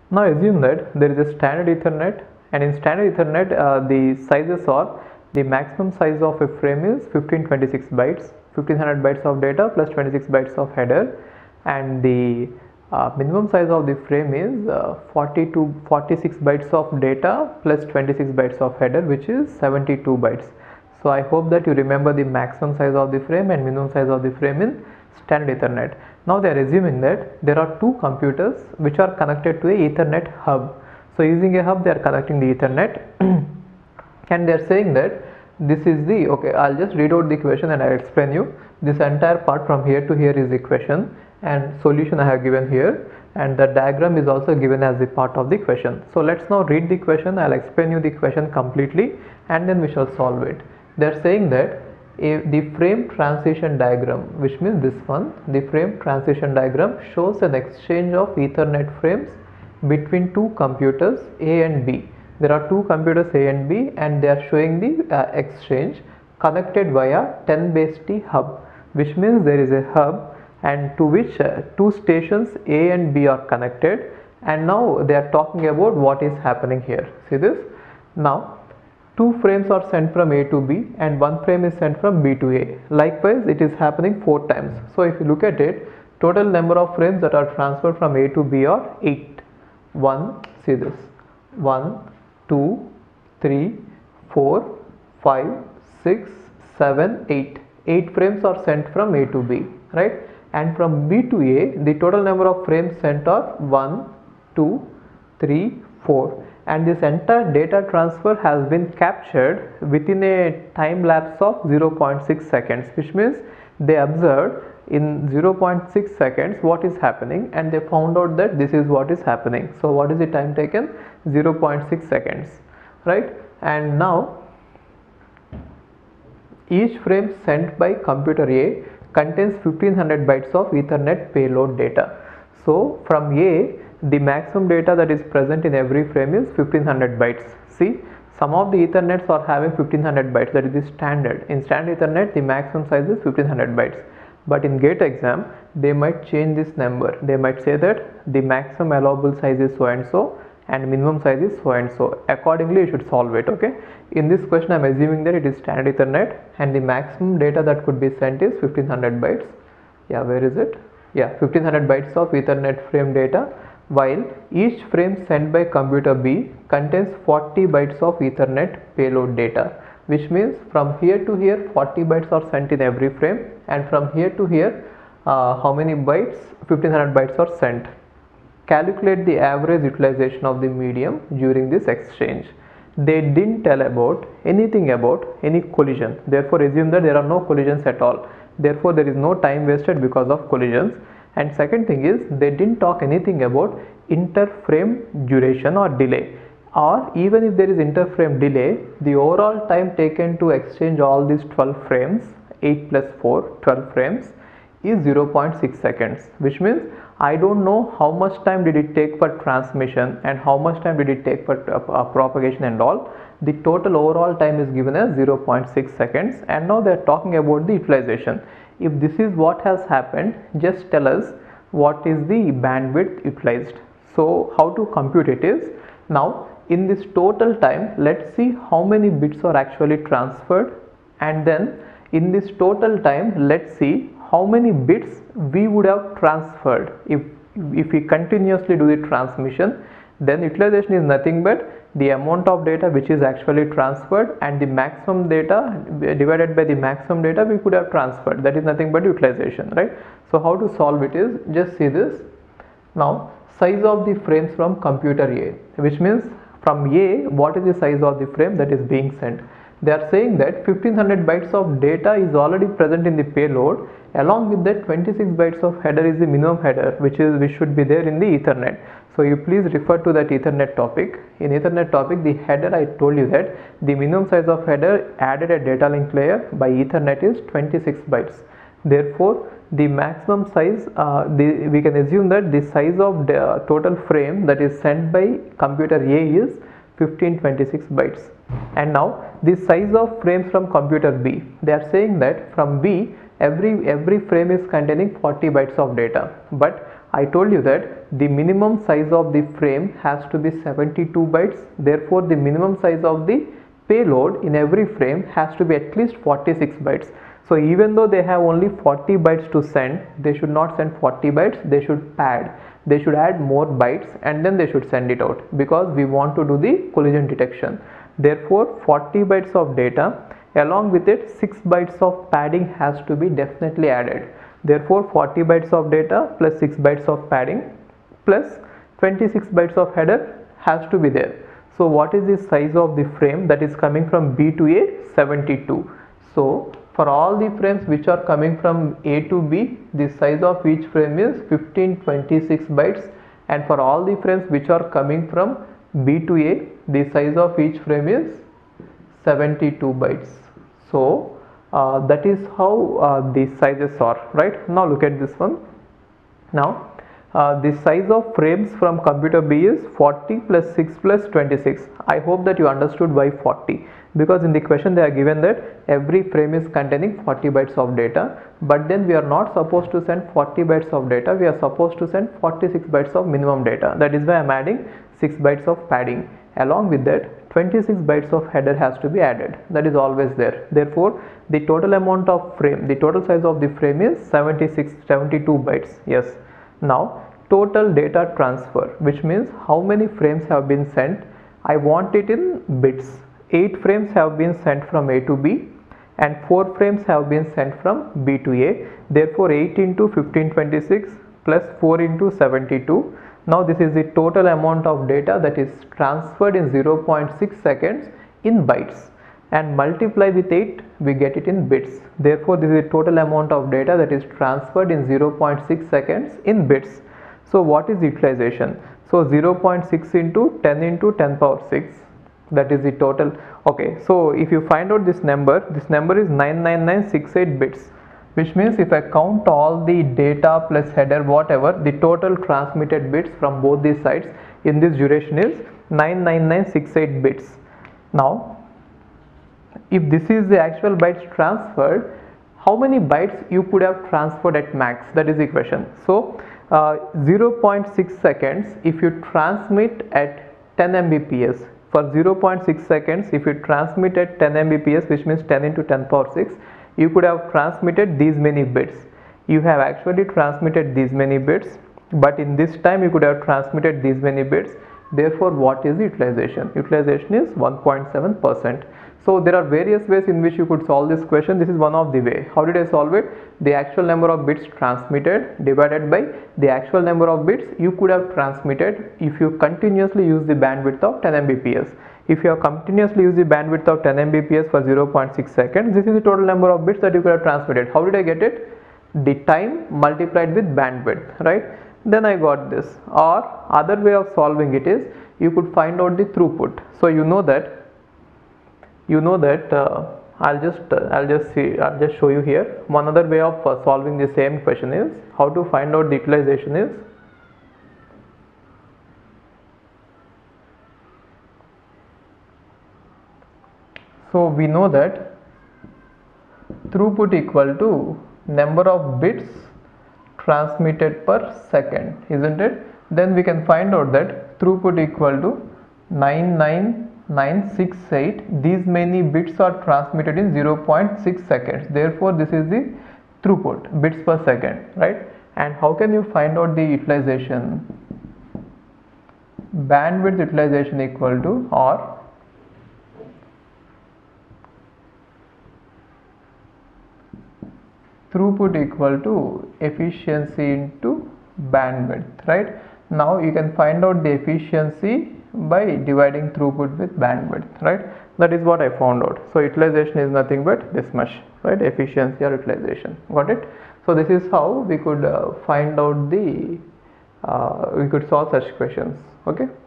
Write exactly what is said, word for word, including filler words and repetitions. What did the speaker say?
Now assume that there is a standard Ethernet, and in standard Ethernet uh, the sizes are, the maximum size of a frame is fifteen twenty-six bytes, fifteen hundred bytes of data plus twenty-six bytes of header, and the uh, minimum size of the frame is uh, forty to forty-six bytes of data plus twenty-six bytes of header, which is seventy-two bytes. So I hope that you remember the maximum size of the frame and minimum size of the frame in standard Ethernet. Now they are assuming that there are two computers which are connected to a Ethernet hub. So using a hub they are connecting the Ethernet and they are saying that this is the, okay, I'll just read out the equation and I'll explain you. This entire part from here to here is the equation, and solution I have given here, and the diagram is also given as the part of the equation. So let's now read the equation. I'll explain you the equation completely and then we shall solve it. They are saying that if the frame transition diagram, which means this one, the frame transition diagram shows an exchange of Ethernet frames between two computers A and B. There are two computers A and B and they are showing the uh, exchange connected via ten base T hub, which means there is a hub and to which uh, two stations A and B are connected, and now they are talking about what is happening here. See this? Now two frames are sent from A to B and one frame is sent from B to A. Likewise, it is happening four times. So if you look at it, total number of frames that are transferred from A to B are eight. one, see this, one, two, three, four, five, six, seven, eight. eight frames are sent from A to B, right? And from B to A, the total number of frames sent are one, two, three, four. And this entire data transfer has been captured within a time lapse of zero point six seconds, which means they observed in zero point six seconds what is happening and they found out that this is what is happening. So what is the time taken? zero point six seconds, right? And now each frame sent by computer A contains fifteen hundred bytes of Ethernet payload data. So from A, the maximum data that is present in every frame is fifteen hundred bytes. See, some of the Ethernets are having fifteen hundred bytes, that is the standard. In standard Ethernet, the maximum size is fifteen hundred bytes. But in GATE exam, they might change this number. They might say that the maximum allowable size is so and so and minimum size is so and so. Accordingly, you should solve it, okay? In this question, I am assuming that it is standard Ethernet and the maximum data that could be sent is fifteen hundred bytes. Yeah, where is it? Yeah, fifteen hundred bytes of Ethernet frame data, while each frame sent by computer B contains forty bytes of Ethernet payload data, which means from here to here forty bytes are sent in every frame, and from here to here uh, how many bytes? fifteen hundred bytes are sent. Calculate the average utilization of the medium during this exchange. They didn't tell about anything about any collision, therefore assume that there are no collisions at all. Therefore there is no time wasted because of collisions. And second thing is, they didn't talk anything about interframe duration or delay, or even if there is interframe delay, the overall time taken to exchange all these twelve frames, eight plus four, twelve frames, is zero point six seconds, which means I don't know how much time did it take for transmission and how much time did it take for uh, propagation and all. The total overall time is given as zero point six seconds, and now they are talking about the utilization. If this is what has happened, just tell us what is the bandwidth utilized. So how to compute it is, now in this total time, let's see how many bits are actually transferred, and then in this total time, let's see how many bits we would have transferred. If if we continuously do the transmission, then utilization is nothing but the amount of data which is actually transferred and the maximum data divided by the maximum data we could have transferred. That is nothing but utilization, right? So how to solve it is, just see this. Now size of the frames from computer A, which means from A, what is the size of the frame that is being sent? They are saying that fifteen hundred bytes of data is already present in the payload. Along with that, twenty-six bytes of header is the minimum header, which is which should be there in the Ethernet. So you please refer to that Ethernet topic. In Ethernet topic, the header, I told you that the minimum size of header added at data link layer by Ethernet is twenty-six bytes. Therefore, the maximum size, uh, the, we can assume that the size of the uh, total frame that is sent by computer A is fifteen twenty-six bytes. And now the size of frames from computer B, they are saying that from B every every frame is containing forty bytes of data, but I told you that the minimum size of the frame has to be seventy-two bytes. Therefore, the minimum size of the payload in every frame has to be at least forty-six bytes. So even though they have only forty bytes to send, they should not send forty bytes, they should pad. They should add more bytes and then they should send it out, because we want to do the collision detection. Therefore, forty bytes of data, along with it six bytes of padding has to be definitely added. Therefore, forty bytes of data plus six bytes of padding plus twenty-six bytes of header has to be there. So what is the size of the frame that is coming from B to A? seventy-two. So for all the frames which are coming from A to B, the size of each frame is fifteen twenty-six bytes, and for all the frames which are coming from B to A, the size of each frame is seventy-two bytes. So uh, that is how uh, the sizes are, right? Now look at this one. Now uh, the size of frames from computer B is forty plus six plus twenty-six. I hope that you understood why forty, because in the question they are given that every frame is containing forty bytes of data, but then we are not supposed to send forty bytes of data, we are supposed to send forty-six bytes of minimum data. That is why I am adding six bytes of padding. Along with that, twenty-six bytes of header has to be added. That is always there. Therefore, the total amount of frame, the total size of the frame is seventy-six, seventy-two bytes. Yes. Now, total data transfer, which means how many frames have been sent. I want it in bits. eight frames have been sent from A to B and four frames have been sent from B to A. Therefore, eight into fifteen twenty-six plus four into seventy-two. Now this is the total amount of data that is transferred in zero point six seconds in bytes, and multiply with eight, we get it in bits. Therefore, this is the total amount of data that is transferred in zero point six seconds in bits. So what is utilization? So zero point six into ten into ten power six, that is the total. Okay, so if you find out this number, this number is nine nine nine six eight bits, which means if I count all the data plus header whatever, the total transmitted bits from both these sides in this duration is nine nine nine six eight bits. Now if this is the actual bytes transferred, how many bytes you could have transferred at max? That is the question. So uh, zero point six seconds, if you transmit at ten megabits per second, for zero point six seconds, if you transmit at ten megabits per second, which means ten into ten power six, you could have transmitted these many bits. You have actually transmitted these many bits, but in this time you could have transmitted these many bits. Therefore, what is utilization? Utilization is one point seven percent. So there are various ways in which you could solve this question. This is one of the way. How did I solve it? The actual number of bits transmitted divided by the actual number of bits you could have transmitted if you continuously use the bandwidth of ten megabits per second. If you have continuously used the bandwidth of ten megabits per second for zero point six seconds, this is the total number of bits that you could have transmitted. How did I get it? The time multiplied with bandwidth, right? Then I got this. Or other way of solving it is, you could find out the throughput. So you know that you know that uh, I'll just uh, I'll just see I'll just show you here. One other way of uh, solving the same question is how to find out the utilization is, so we know that throughput equal to number of bits transmitted per second, isn't it? Then we can find out that throughput equal to nine nine nine six eight. These many bits are transmitted in zero point six seconds. Therefore, this is the throughput, bits per second, right? And how can you find out the utilization? Bandwidth utilization equal to, or throughput equal to efficiency into bandwidth, right? Now you can find out the efficiency by dividing throughput with bandwidth, right? That is what I found out. So utilization is nothing but this much, right? Efficiency or utilization. Got it? So this is how we could uh, find out the uh, we could solve such questions. Okay.